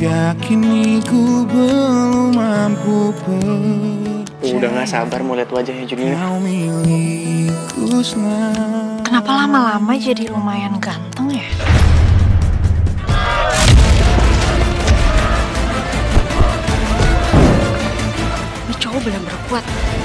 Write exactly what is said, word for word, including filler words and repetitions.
Hingga kini ku belum mampu percaya. Udah gak sabar mau lihat wajahnya Junina. Kenapa lama-lama jadi lumayan ganteng ya? Ini cowok bener-bener kuat.